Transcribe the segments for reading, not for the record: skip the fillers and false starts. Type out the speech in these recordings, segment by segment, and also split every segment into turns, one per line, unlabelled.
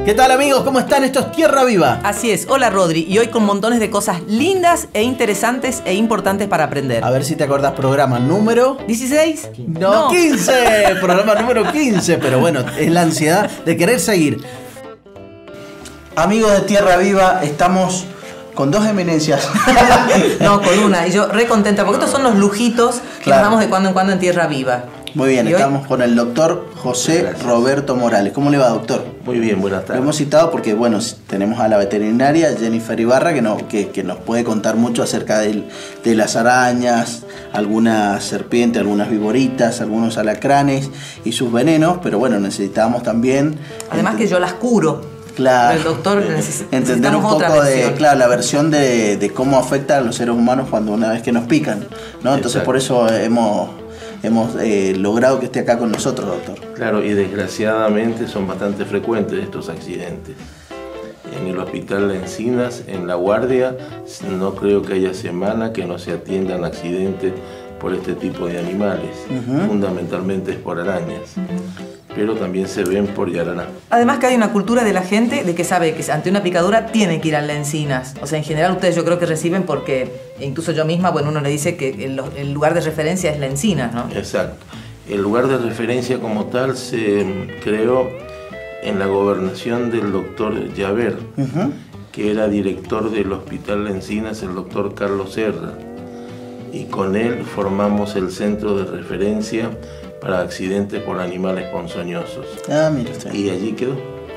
¿Qué tal, amigos? ¿Cómo están? Esto es Tierra Viva.
Así es, hola Rodri, y hoy con montones de cosas lindas e interesantes e importantes para aprender.
A ver si te acordás, programa número...
¿16?
No, 15. Programa número 15, pero bueno, es la ansiedad de querer seguir. Amigos de Tierra Viva, estamos con dos eminencias.
No, con una, y yo re contenta, porque estos son los lujitos que nos damos de cuando en cuando en Tierra Viva.
Muy bien,
¿Y
estamos con el doctor José Roberto Morales. ¿Cómo le va, doctor?
Muy bien, buenas tardes.
Lo hemos citado porque, bueno, tenemos a la veterinaria Jennifer Ibarra que nos puede contar mucho acerca de las arañas, algunas serpientes, algunas viboritas, algunos alacranes y sus venenos, pero bueno, necesitábamos también...
Además que yo las curo.
Claro,
pero el doctor
entender un poco de, claro, la versión de cómo afecta a los seres humanos cuando una vez que nos pican, ¿no? Entonces por eso hemos logrado que esté acá con nosotros, doctor.
Claro, y desgraciadamente son bastante frecuentes estos accidentes. En el hospital de Encinas, en La Guardia, no creo que haya semana que no se atiendan accidentes por este tipo de animales. Fundamentalmente es por arañas. Pero también se ven por yarará.
Además que hay una cultura de la gente de que sabe que ante una picadura tiene que ir a la Encinas. O sea, en general ustedes yo creo que reciben porque, incluso yo misma, bueno, uno le dice que el lugar de referencia es la Encinas, ¿no?
Exacto. El lugar de referencia como tal se creó en la gobernación del doctor Llaver, que era director del hospital de Encinas, el doctor Carlos Serra. Y con él formamos el centro de referencia para accidentes por animales ponzoñosos.
Ah, mira usted.
Y allí quedó.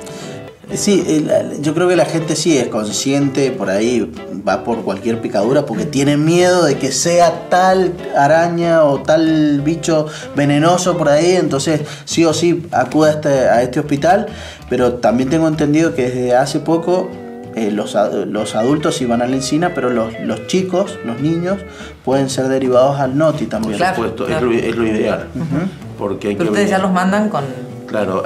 Sí, yo creo que la gente sí es consciente, por ahí va por cualquier picadura porque tiene miedo de que sea tal araña o tal bicho venenoso por ahí, entonces sí o sí acude a este hospital, pero también tengo entendido que desde hace poco los adultos sí van a la Encina, pero los chicos, los niños, pueden ser derivados al NOTI también.
Por supuesto, claro. Es lo ideal. Porque hay
pero ustedes ya los mandan con...
Claro,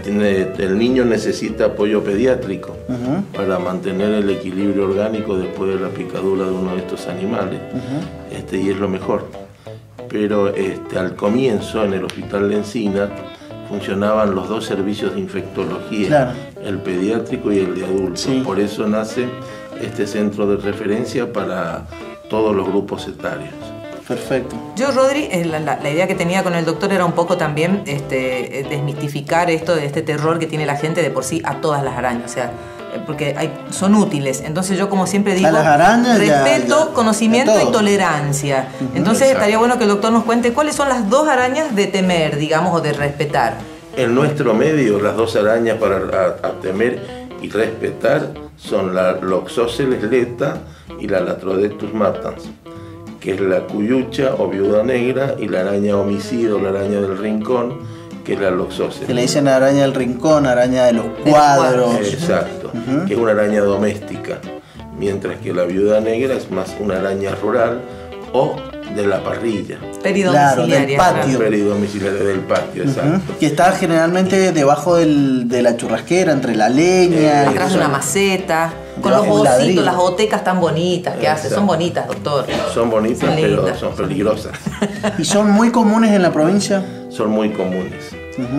el niño necesita apoyo pediátrico para mantener el equilibrio orgánico después de la picadura de uno de estos animales. Y es lo mejor. Pero al comienzo, en el hospital de Encina, funcionaban los dos servicios de infectología, claro, el pediátrico y el de adultos. Sí. Por eso nace este centro de referencia para todos los grupos etarios.
Perfecto.
Yo, Rodri, la idea que tenía con el doctor era un poco también desmistificar esto de este terror que tiene la gente de por sí a todas las arañas, o sea, porque son útiles. Entonces yo, como siempre digo, respeto, conocimiento y tolerancia. Entonces estaría bueno que el doctor nos cuente cuáles son las dos arañas de temer, digamos, o de respetar.
En nuestro medio, las dos arañas para temer y respetar son la Loxosceles leta y la Latrodectus matans, que es la cuyucha o viuda negra, y la araña homicida o la araña del rincón, que es la Loxosceles.
Que le dicen araña del rincón, araña de los cuadros.
Exacto, que es una araña doméstica, mientras que la viuda negra es más una araña rural o de la parrilla.
Peridomiciliaria.
Claro, del patio.
Peridomiciliaria del patio, exacto.
Que está generalmente debajo de la churrasquera, entre la leña.
Atrás de una maceta. Con los ositos, las otecas tan bonitas que hace. Son bonitas, doctor.
Son bonitas, pero son peligrosas.
¿Y son muy comunes en la provincia?
Son muy comunes.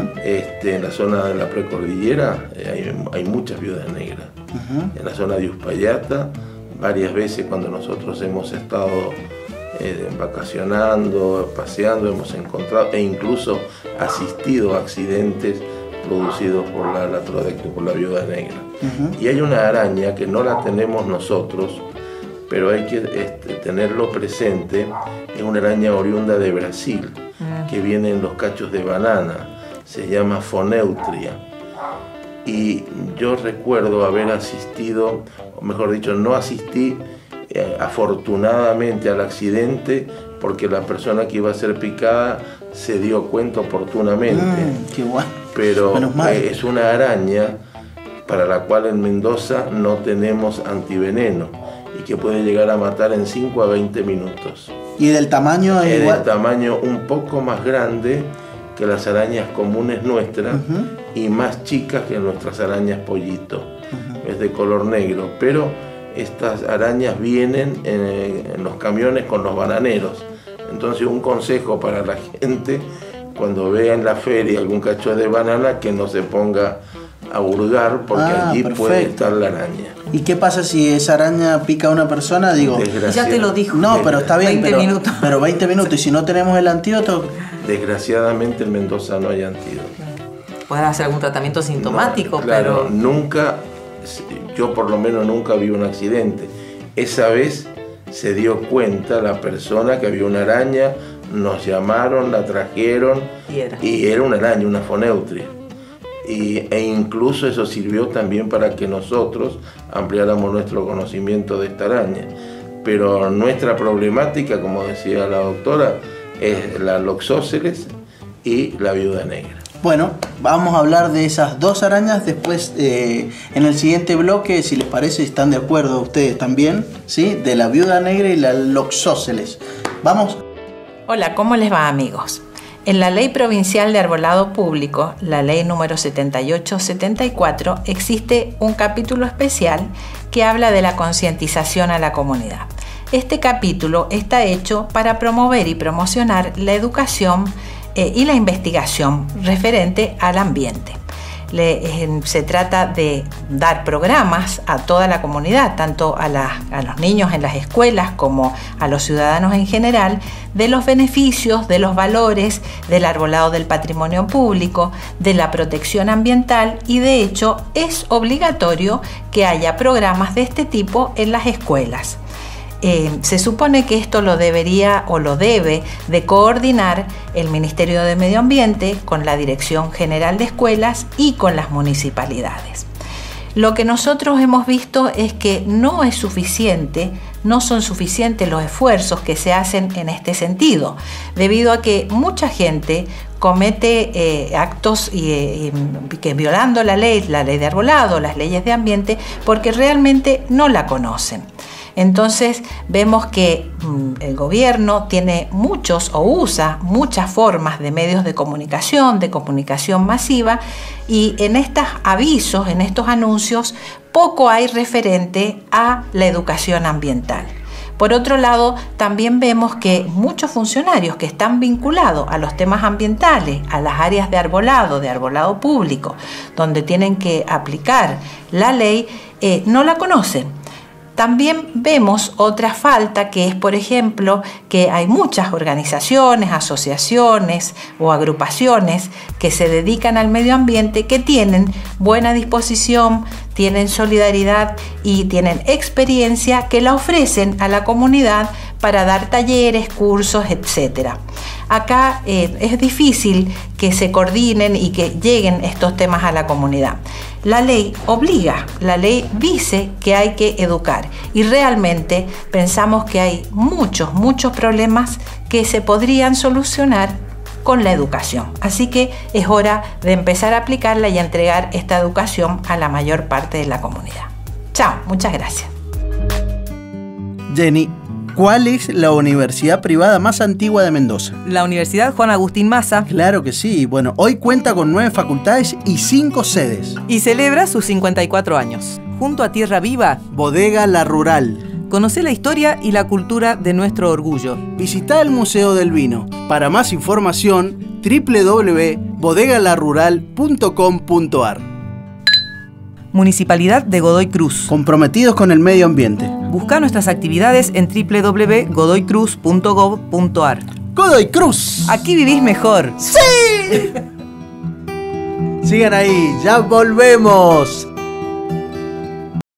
En la zona de la precordillera hay muchas viudas negras. En la zona de Uspallata, varias veces cuando nosotros hemos estado vacacionando, paseando, hemos encontrado e incluso asistido a accidentes producidos por la Latrodectus, por la viuda negra. Y hay una araña que no la tenemos nosotros, pero hay que tenerlo presente. Es una araña oriunda de Brasil, que viene en los cachos de banana, se llama Foneutria. Y yo recuerdo haber asistido, o mejor dicho, no asistí afortunadamente al accidente, porque la persona que iba a ser picada se dio cuenta oportunamente.
Qué bueno.
Pero es una araña para la cual en Mendoza no tenemos antiveneno y que puede llegar a matar en 5 a 20 minutos.
¿Y del tamaño es igual?
Del tamaño un poco más grande que las arañas comunes nuestras y más chicas que nuestras arañas pollito. Es de color negro, pero estas arañas vienen en los camiones con los bananeros. Entonces, un consejo para la gente: cuando vea en la feria algún cacho de banana, que no se ponga a hurgar porque allí puede estar la araña.
¿Y qué pasa si esa araña pica a una persona? Digo,
ya te lo dijo.
No, pero está bien,
20 minutos.
Pero 20 minutos. Y si no tenemos el antídoto.
Desgraciadamente en Mendoza no hay antídoto.
Puedes hacer algún tratamiento sintomático,
no, claro,
pero
nunca, yo por lo menos nunca vi un accidente. Esa vez se dio cuenta la persona que había una araña, nos llamaron, la trajeron y era una araña, una foneutria. E incluso eso sirvió también para que nosotros ampliáramos nuestro conocimiento de esta araña. Pero nuestra problemática, como decía la doctora, es la Loxosceles y la viuda negra.
Bueno, vamos a hablar de esas dos arañas después en el siguiente bloque, si les parece, están de acuerdo ustedes también, ¿sí? De la viuda negra y la Loxosceles. ¿Vamos?
Hola, ¿cómo les va, amigos? En la Ley Provincial de Arbolado Público, la ley número 7874, existe un capítulo especial que habla de la concientización a la comunidad. Este capítulo está hecho para promover y promocionar la educación y la investigación referente al ambiente. Se trata de dar programas a toda la comunidad, tanto a los niños en las escuelas como a los ciudadanos en general, de los beneficios, de los valores del arbolado del patrimonio público, de la protección ambiental, y de hecho es obligatorio que haya programas de este tipo en las escuelas. Se supone que esto lo debería o lo debe de coordinar el Ministerio de Medio Ambiente con la Dirección General de Escuelas y con las municipalidades. Lo que nosotros hemos visto es que no es suficiente, no son suficientes los esfuerzos que se hacen en este sentido, debido a que mucha gente comete actos que violando la ley de arbolado, las leyes de ambiente, porque realmente no la conocen. Entonces vemos que el gobierno tiene usa muchas formas de medios de comunicación masiva, y en estos avisos, en estos anuncios, poco hay referente a la educación ambiental. Por otro lado, también vemos que muchos funcionarios que están vinculados a los temas ambientales, a las áreas de arbolado público, donde tienen que aplicar la ley, no la conocen. También vemos otra falta, que es, por ejemplo, que hay muchas organizaciones, asociaciones o agrupaciones que se dedican al medio ambiente, que tienen buena disposición, tienen solidaridad y tienen experiencia, que la ofrecen a la comunidad para dar talleres, cursos, etc. Acá es difícil que se coordinen y que lleguen estos temas a la comunidad. La ley obliga, la ley dice que hay que educar, y realmente pensamos que hay muchos problemas que se podrían solucionar con la educación. Así que es hora de empezar a aplicarla y a entregar esta educación a la mayor parte de la comunidad. Chao, muchas gracias.
Jenny, ¿cuál es la universidad privada más antigua de Mendoza?
La Universidad Juan Agustín Maza.
Claro que sí. Bueno, hoy cuenta con 9 facultades y 5 sedes.
Y celebra sus 54 años. Junto a Tierra Viva,
Bodega La Rural.
Conoce la historia y la cultura de nuestro orgullo.
Visita el Museo del Vino. Para más información, www.bodegalarural.com.ar.
Municipalidad de Godoy Cruz.
Comprometidos con el medio ambiente.
Busca nuestras actividades en www.godoycruz.gov.ar.
¡Godoy Cruz!
Aquí vivís mejor.
¡Sí! Sigan ahí, ya volvemos.